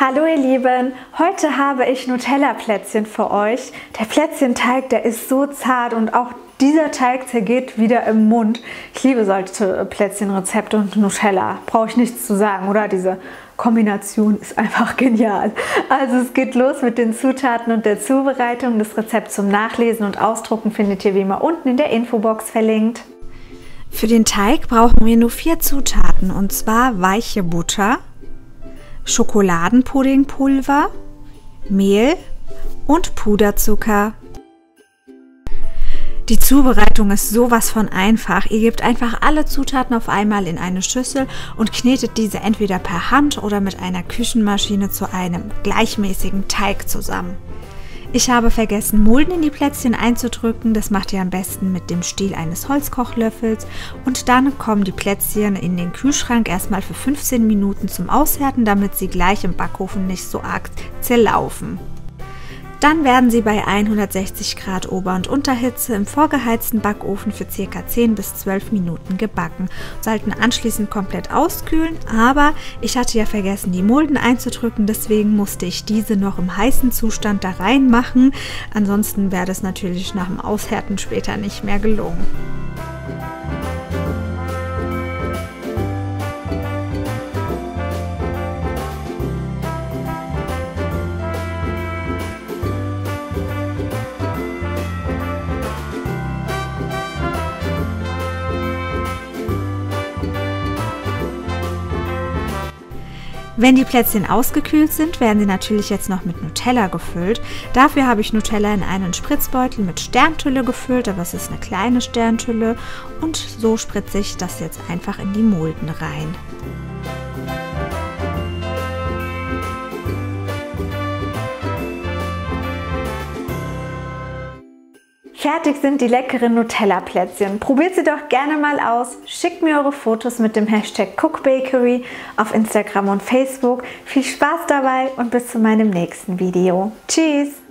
Hallo ihr Lieben, heute habe ich Nutella-Plätzchen für euch. Der Plätzchenteig, der ist so zart und auch dieser Teig zergeht wieder im Mund. Ich liebe solche Plätzchenrezepte und Nutella, brauche ich nichts zu sagen, oder? Diese Kombination ist einfach genial. Also es geht los mit den Zutaten und der Zubereitung. Das Rezept zum Nachlesen und Ausdrucken findet ihr wie immer unten in der Infobox verlinkt. Für den Teig brauchen wir nur 4 Zutaten, und zwar weiche Butter, Schokoladenpuddingpulver, Mehl und Puderzucker. Die Zubereitung ist sowas von einfach. Ihr gebt einfach alle Zutaten auf einmal in eine Schüssel und knetet diese entweder per Hand oder mit einer Küchenmaschine zu einem gleichmäßigen Teig zusammen. Ich habe vergessen, Mulden in die Plätzchen einzudrücken. Das macht ihr am besten mit dem Stiel eines Holzkochlöffels. Und dann kommen die Plätzchen in den Kühlschrank erstmal für 15 Minuten zum Aushärten, damit sie gleich im Backofen nicht so arg zerlaufen. Dann werden sie bei 160 Grad Ober- und Unterhitze im vorgeheizten Backofen für ca. 10 bis 12 Minuten gebacken. Sollten anschließend komplett auskühlen, aber ich hatte ja vergessen, die Mulden einzudrücken, deswegen musste ich diese noch im heißen Zustand da reinmachen. Ansonsten wäre das natürlich nach dem Aushärten später nicht mehr gelungen. Wenn die Plätzchen ausgekühlt sind, werden sie natürlich jetzt noch mit Nutella gefüllt. Dafür habe ich Nutella in einen Spritzbeutel mit Sterntülle gefüllt, aber es ist eine kleine Sterntülle, und so spritze ich das jetzt einfach in die Mulden rein. Fertig sind die leckeren Nutella-Plätzchen. Probiert sie doch gerne mal aus. Schickt mir eure Fotos mit dem Hashtag Cookbakery auf Instagram und Facebook. Viel Spaß dabei und bis zu meinem nächsten Video. Tschüss!